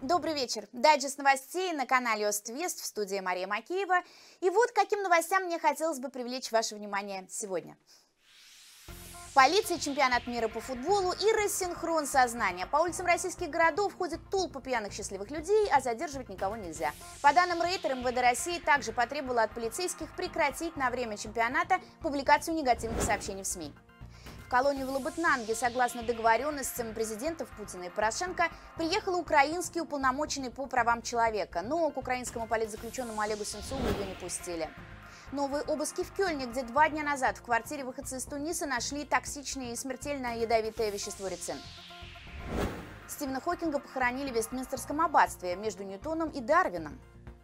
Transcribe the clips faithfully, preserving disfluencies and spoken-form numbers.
Добрый вечер. Дайджест новостей на канале Ост-Вест, в студии Мария Макеева. И вот к каким новостям мне хотелось бы привлечь ваше внимание сегодня. Полиция, чемпионат мира по футболу и рассинхрон сознания. По улицам российских городов ходят толпы пьяных счастливых людей, а задерживать никого нельзя. По данным Рейтер, эм вэ дэ России также потребовало от полицейских прекратить на время чемпионата публикацию негативных сообщений в СМИ. В колонию в Лабытнанге, согласно договоренностям президентов Путина и Порошенко, приехал украинский уполномоченный по правам человека, но к украинскому политзаключенному Олегу Сенцову его не пустили. Новые обыски в Кёльне, где два дня назад в квартире выходца из Туниса нашли токсичное и смертельно ядовитое вещество рицин. Стивена Хокинга похоронили в Вестминстерском аббатстве между Ньютоном и Дарвином.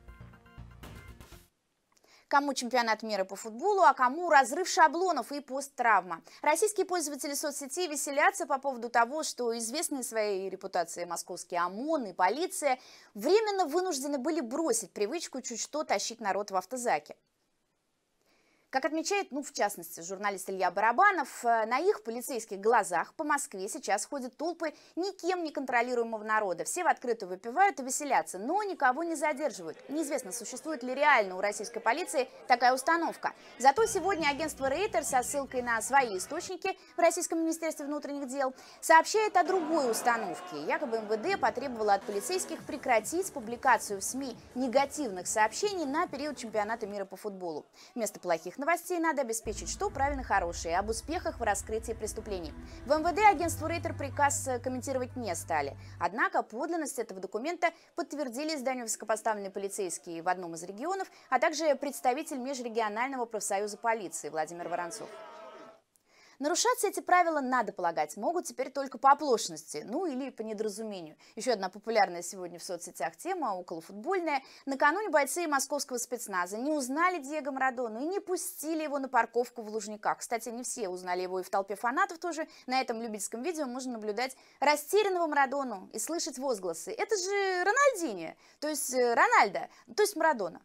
Кому чемпионат мира по футболу, а кому разрыв шаблонов и посттравма. Российские пользователи соцсетей веселятся по поводу того, что известные своей репутацией московские ОМОН и полиция временно вынуждены были бросить привычку чуть что тащить народ в автозаке. Как отмечает, ну, в частности, журналист Илья Барабанов, на их полицейских глазах по Москве сейчас ходят толпы никем не контролируемого народа. Все в открытую выпивают и веселятся, но никого не задерживают. Неизвестно, существует ли реально у российской полиции такая установка. Зато сегодня агентство Рейтер со ссылкой на свои источники в Российском министерстве внутренних дел сообщает о другой установке. Якобы эм вэ дэ потребовало от полицейских прекратить публикацию в СМИ негативных сообщений на период чемпионата мира по футболу. Вместо плохих новостей надо обеспечить, что правильно хорошие, об успехах в раскрытии преступлений. В эм вэ дэ агентству Рейтер приказ комментировать не стали. Однако подлинность этого документа подтвердили изданию высокопоставленные полицейские в одном из регионов, а также представитель межрегионального профсоюза полиции Владимир Воронцов. Нарушаться эти правила, надо полагать, могут теперь только по оплошности, ну или по недоразумению. Еще одна популярная сегодня в соцсетях тема, околофутбольная. Накануне бойцы московского спецназа не узнали Диего Марадону и не пустили его на парковку в Лужниках. Кстати, не все узнали его, и в толпе фанатов тоже. На этом любительском видео можно наблюдать растерянного Марадону и слышать возгласы. Это же Рональдиньо, то есть Рональдо, то есть Марадона.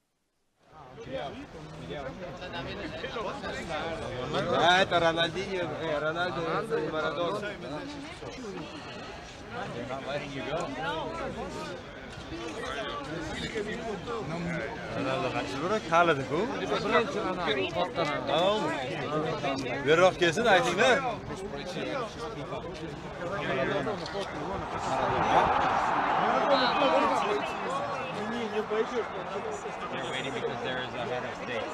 Да, это Рональдиньо, э, Рональдо, Марадона. Ronaldo kaçırıyor, kaladı bu. Tamam mı? Bir raf kesin, aytinglar. They're waiting because there is a head of state.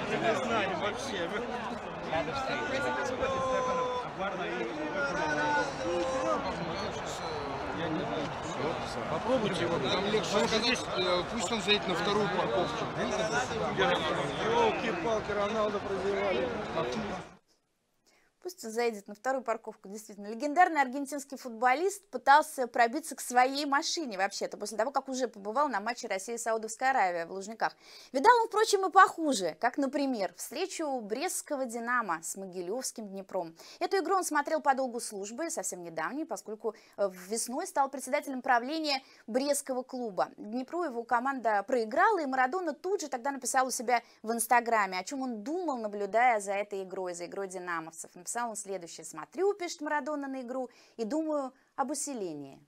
Head of state. Попробуйте его, там легче здесь, пусть он заедет на вторую парковку. Ёлки-палки, Роналдо прозевали. Пусть он заедет на вторую парковку, действительно. Легендарный аргентинский футболист пытался пробиться к своей машине, вообще-то, после того, как уже побывал на матче Россия-Саудовская Аравия в Лужниках. Видал он, впрочем, и похуже, как, например, встречу Брестского «Динамо» с Могилевским «Днепром». Эту игру он смотрел по долгу службы, совсем недавней, поскольку весной стал председателем правления Брестского клуба. Днепру его команда проиграла, и Марадона тут же тогда написал у себя в Инстаграме, о чем он думал, наблюдая за этой игрой, за игрой динамовцев. Написал он следующее: смотрю, пишет Марадона, на игру и думаю об усилении.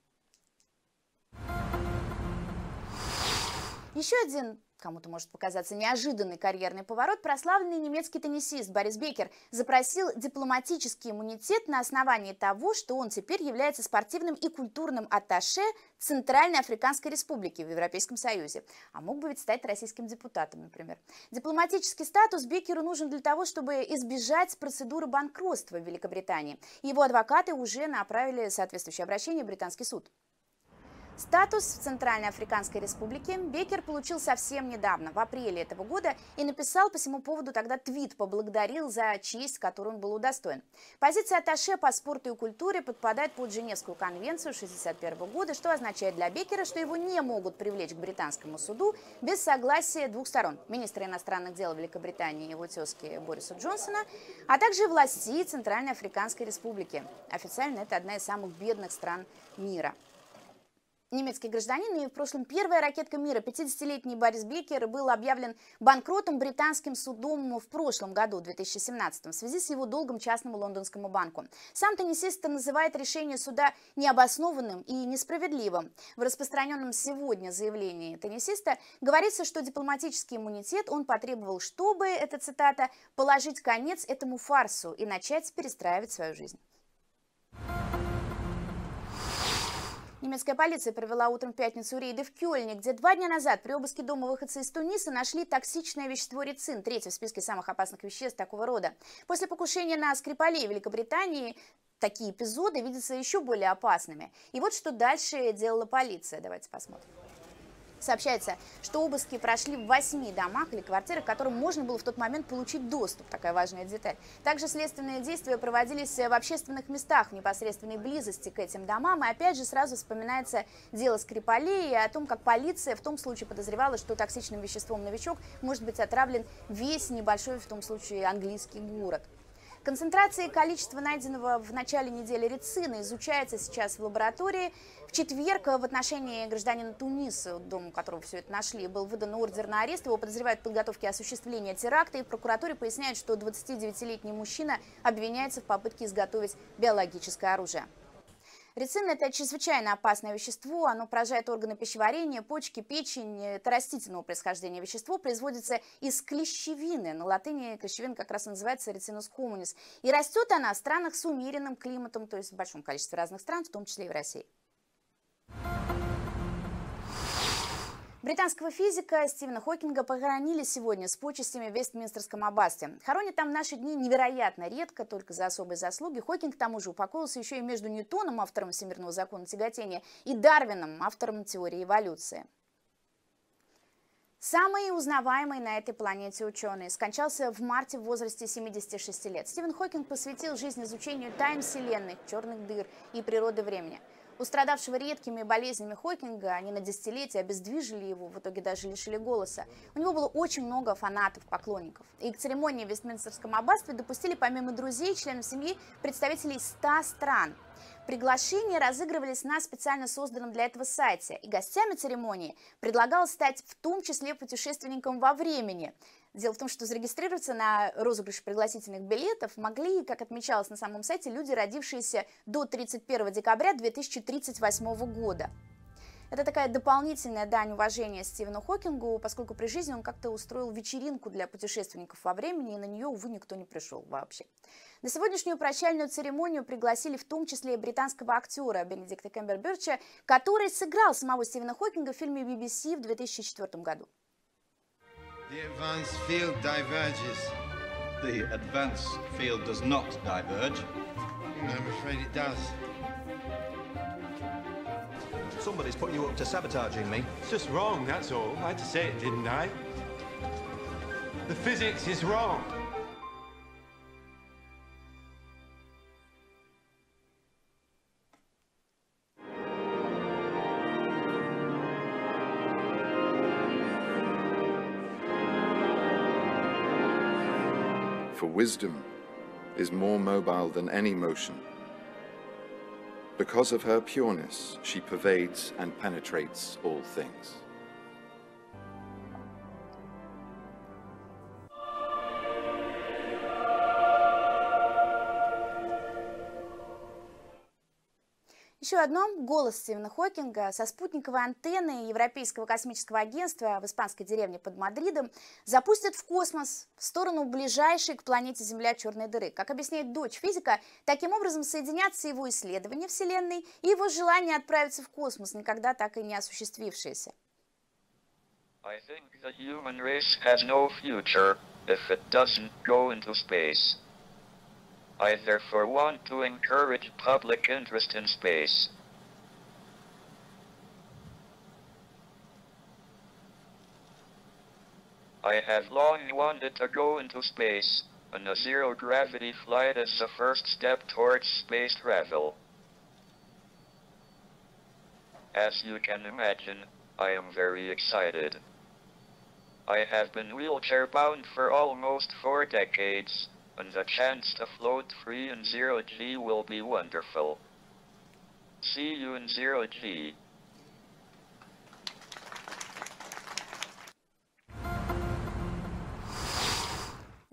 Еще один, кому-то может показаться неожиданный карьерный поворот. Прославленный немецкий теннисист Борис Беккер запросил дипломатический иммунитет на основании того, что он теперь является спортивным и культурным атташе Центральной Африканской Республики в Европейском Союзе. А мог бы ведь стать российским депутатом, например. Дипломатический статус Беккеру нужен для того, чтобы избежать процедуры банкротства в Великобритании. Его адвокаты уже направили соответствующее обращение в британский суд. Статус в Центральной Африканской Республике Беккер получил совсем недавно, в апреле этого года, и написал по всему поводу тогда твит, поблагодарил за честь, которой он был удостоен. Позиция атташе по спорту и культуре подпадает под Женевскую конвенцию шестьдесят первого года, что означает для Беккера, что его не могут привлечь к британскому суду без согласия двух сторон: министра иностранных дел Великобритании и его тезки Бориса Джонсона, а также властей Центральной Африканской Республики. Официально это одна из самых бедных стран мира. Немецкий гражданин и в прошлом первая ракетка мира, пятидесятилетний Борис Бекер, был объявлен банкротом британским судом в прошлом году, две тысячи семнадцатом, в связи с его долгом частному лондонскому банку. Сам теннисист называет решение суда необоснованным и несправедливым. В распространенном сегодня заявлении теннисиста говорится, что дипломатический иммунитет он потребовал, чтобы, это цитата, положить конец этому фарсу и начать перестраивать свою жизнь. Немецкая полиция провела утром в пятницу рейды в Кёльне, где два дня назад при обыске дома выходца из Туниса нашли токсичное вещество рицин, третье в списке самых опасных веществ такого рода. После покушения на Скрипалей в Великобритании такие эпизоды видятся еще более опасными. И вот что дальше делала полиция. Давайте посмотрим. Сообщается, что обыски прошли в восьми домах или квартирах, к которым можно было в тот момент получить доступ. Такая важная деталь. Также следственные действия проводились в общественных местах в непосредственной близости к этим домам. И опять же сразу вспоминается дело Скрипалей и о том, как полиция в том случае подозревала, что токсичным веществом новичок может быть отравлен весь небольшой, в том случае, английский город. Концентрация и количество найденного в начале недели рицина изучается сейчас в лаборатории. В четверг в отношении гражданина Туниса, дому которого все это нашли, был выдан ордер на арест. Его подозревают в подготовке осуществления теракта. И в прокуратуре поясняют, что двадцатидевятилетний мужчина обвиняется в попытке изготовить биологическое оружие. Рицин – это чрезвычайно опасное вещество, оно поражает органы пищеварения, почки, печень. Это растительного происхождения вещество, производится из клещевины. На латыни клещевина как раз и называется рицинус коммунис. И растет она в странах с умеренным климатом, то есть в большом количестве разных стран, в том числе и в России. Британского физика Стивена Хокинга похоронили сегодня с почестями в Вестминстерском аббатстве. Хоронят там в наши дни невероятно редко, только за особые заслуги. Хокинг, к тому же, упокоился еще и между Ньютоном, автором всемирного закона тяготения, и Дарвином, автором теории эволюции. Самый узнаваемый на этой планете ученый скончался в марте в возрасте семидесяти шести лет. Стивен Хокинг посвятил жизнь изучению тайн Вселенной, черных дыр и природы времени. Устрадавшего редкими болезнями Хокинга, они на десятилетия обездвижили его, в итоге даже лишили голоса. У него было очень много фанатов, поклонников. И к церемонии в Вестминстерском аббатстве допустили помимо друзей, членов семьи, представителей ста стран. Приглашения разыгрывались на специально созданном для этого сайте. И гостями церемонии предлагалось стать в том числе путешественником во времени. Дело в том, что зарегистрироваться на розыгрыш пригласительных билетов могли, как отмечалось на самом сайте, люди, родившиеся до тридцать первого декабря две тысячи тридцать восьмого года. Это такая дополнительная дань уважения Стивену Хокингу, поскольку при жизни он как-то устроил вечеринку для путешественников во времени, и на нее, увы, никто не пришел вообще. На сегодняшнюю прощальную церемонию пригласили в том числе и британского актера Бенедикта Камбербэтча, который сыграл самого Стивена Хокинга в фильме би би си в две тысячи четвёртом году. The advanced field diverges. The advanced field does not diverge. I'm afraid it does. Somebody's put you up to sabotaging me. It's just wrong, that's all. I had to say it, didn't I? The physics is wrong. For wisdom is more mobile than any motion. Because of her pureness, she pervades and penetrates all things. Еще одно – голос Стивена Хокинга со спутниковой антенны Европейского космического агентства в испанской деревне под Мадридом запустят в космос в сторону ближайшей к планете Земля черной дыры. Как объясняет дочь физика, таким образом соединятся его исследования Вселенной и его желание отправиться в космос, никогда так и не осуществившееся. I think the human race has no future if it doesn't go into space. I therefore want to encourage public interest in space. I have long wanted to go into space, and a zero-gravity flight is the first step towards space travel. As you can imagine, I am very excited. I have been wheelchair-bound for almost four decades, and the chance to float free in zero G will be wonderful. See you in zero G.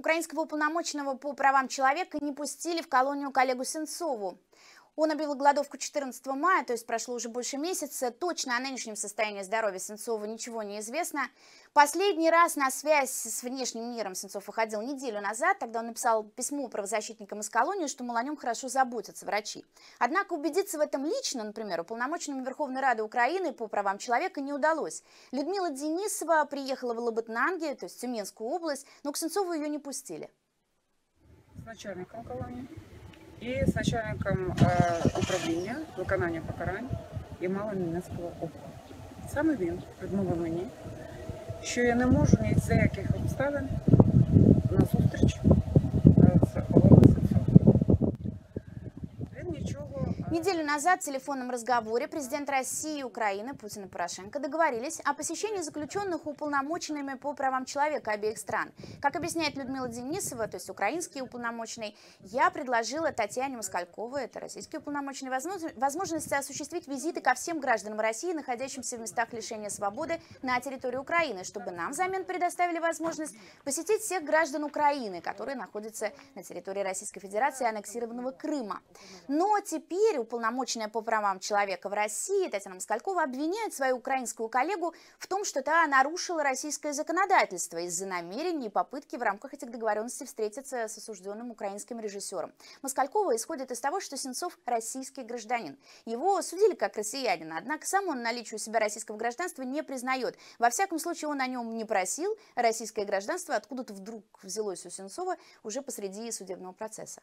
Украинского уполномоченного по правам человека не пустили в колонию коллегу Сенцову. Он объявил голодовку четырнадцатого мая, то есть прошло уже больше месяца. Точно о нынешнем состоянии здоровья Сенцова ничего не известно. Последний раз на связь с внешним миром Сенцов выходил неделю назад. Тогда он написал письмо правозащитникам из колонии, что, мол, о нем хорошо заботятся врачи. Однако убедиться в этом лично, например, уполномоченному Верховной Рады Украины по правам человека не удалось. Людмила Денисова приехала в Лабытнанги, то есть Тюменскую область, но к Сенцову ее не пустили. С начальником колонии. І з начальником е, управління виконання покарань Ямало-Ненецького округу. Саме він відмовив мені, що я не можу ні за яких обставин на зустріч з Олегом Сенцовим. Він нічого... Неделю назад в телефонном разговоре президент России и Украины Путин и Порошенко договорились о посещении заключенных уполномоченными по правам человека обеих стран. Как объясняет Людмила Денисова, то есть украинский уполномоченный, я предложила Татьяне Москальковой, это российский уполномоченный, возможность осуществить визиты ко всем гражданам России, находящимся в местах лишения свободы на территории Украины, чтобы нам взамен предоставили возможность посетить всех граждан Украины, которые находятся на территории Российской Федерации и аннексированного Крыма. Но теперь уполномоченная по правам человека в России Татьяна Москалькова обвиняет свою украинскую коллегу в том, что та нарушила российское законодательство из-за намерений и попытки в рамках этих договоренностей встретиться с осужденным украинским режиссером. Москалькова исходит из того, что Сенцов российский гражданин. Его судили как россиянина, однако сам он наличие у себя российского гражданства не признает. Во всяком случае, он о нем не просил. Российское гражданство откуда-то вдруг взялось у Сенцова уже посреди судебного процесса.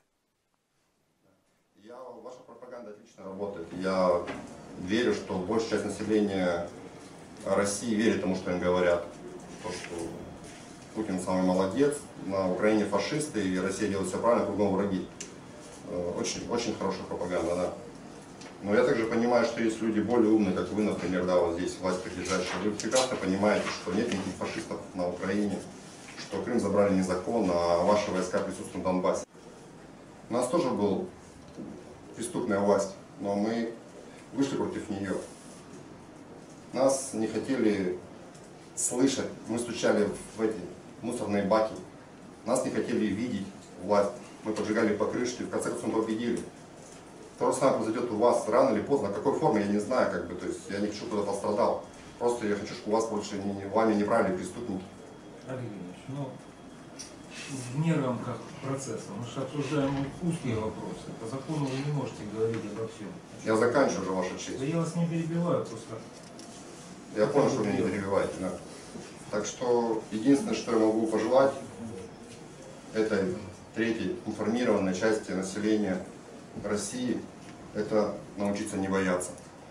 Я, ваша пропаганда отлично работает. Я верю, что большая часть населения России верит тому, что им говорят. То, что Путин самый молодец, на Украине фашисты, и Россия делает все правильно, кругом враги. Очень, очень хорошая пропаганда, да. Но я также понимаю, что есть люди более умные, как вы, например, да, вот здесь власть прилежащая. Вы прекрасно понимаете, что нет никаких фашистов на Украине, что Крым забрали незаконно, а ваши войска присутствуют в Донбассе. У нас тоже был преступная власть, но мы вышли против нее. Нас не хотели слышать, мы стучали в эти мусорные баки. Нас не хотели видеть власть, мы поджигали покрышки, в конце концов мы победили. То же самое произойдет у вас рано или поздно, в какой форме, я не знаю, как бы, то есть я не хочу, кто-то пострадал. Просто я хочу, чтобы у вас больше не, не, вами не брали преступники. Олег Ильич, ну, вне рамках процесса, мы же обсуждаем узкие вопросы. По закону вы не можете говорить обо всем. Я заканчиваю уже, ваша честь. Да я вас не перебиваю, просто... Я понял, что вы меня не перебиваете, да. Так что единственное, что я могу пожелать этой третьей информированной части населения России, это научиться не бояться.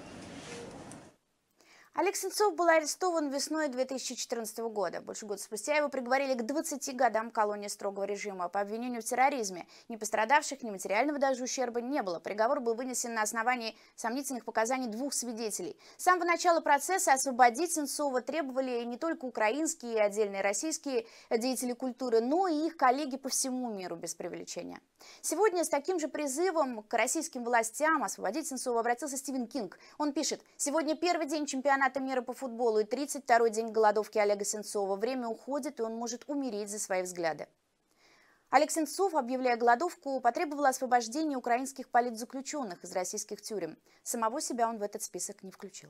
Олег Сенцов был арестован весной две тысячи четырнадцатого года. Больше года спустя его приговорили к двадцати годам колонии строгого режима по обвинению в терроризме. Ни пострадавших, ни материального даже ущерба не было. Приговор был вынесен на основании сомнительных показаний двух свидетелей. С самого начала процесса освободить Сенцова требовали не только украинские и отдельные российские деятели культуры, но и их коллеги по всему миру, без преувеличения. Сегодня с таким же призывом к российским властям освободить Сенцова обратился Стивен Кинг. Он пишет: «Сегодня первый день чемпионата мира по футболу и тридцать второй день голодовки Олега Сенцова. Время уходит, и он может умереть за свои взгляды». Олег Сенцов, объявляя голодовку, потребовал освобождения украинских политзаключенных из российских тюрем. Самого себя он в этот список не включил.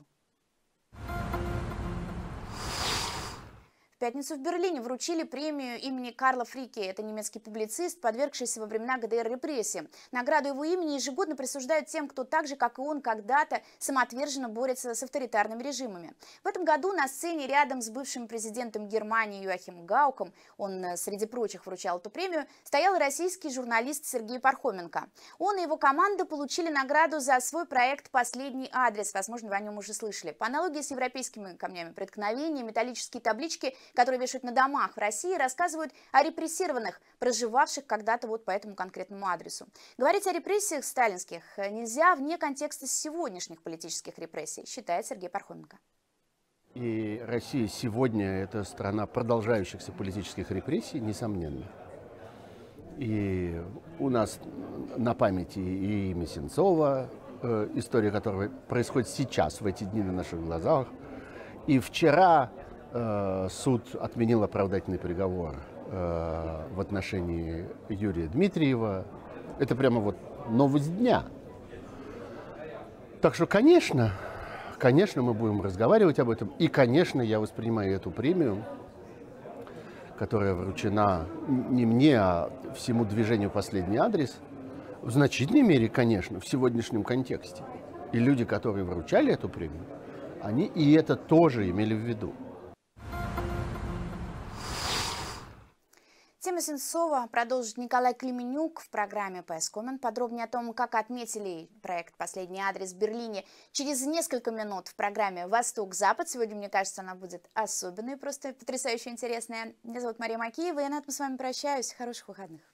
В пятницу в Берлине вручили премию имени Карла Фрике. Это немецкий публицист, подвергшийся во времена ГДР репрессиям. Награду его имени ежегодно присуждают тем, кто так же, как и он, когда-то самоотверженно борется с авторитарными режимами. В этом году на сцене рядом с бывшим президентом Германии Йоахимом Гауком, он среди прочих вручал эту премию, стоял российский журналист Сергей Пархоменко. Он и его команда получили награду за свой проект «Последний адрес». Возможно, вы о нем уже слышали. По аналогии с европейскими камнями преткновения, металлические таблички, которые вешают на домах в России, рассказывают о репрессированных, проживавших когда-то вот по этому конкретному адресу. Говорить о репрессиях сталинских нельзя вне контекста сегодняшних политических репрессий, считает Сергей Пархоменко. И Россия сегодня – это страна продолжающихся политических репрессий, несомненно. И у нас на памяти и имя Сенцова, э, история которого происходит сейчас, в эти дни на наших глазах. И вчера суд отменил оправдательный приговор э, в отношении Юрия Дмитриева. Это прямо вот новость дня. Так что, конечно, конечно, мы будем разговаривать об этом. И, конечно, я воспринимаю эту премию, которая вручена не мне, а всему движению «Последний адрес», в значительной мере, конечно, в сегодняшнем контексте. И люди, которые вручали эту премию, они и это тоже имели в виду. Тему Сенцова продолжит Николай Клименюк в программе «ПС Коммент». Подробнее о том, как отметили проект «Последний адрес» в Берлине через несколько минут в программе «Восток-Запад». Сегодня, мне кажется, она будет особенной, просто потрясающе интересная. Меня зовут Мария Макеева, и на этом с вами прощаюсь. Хороших выходных.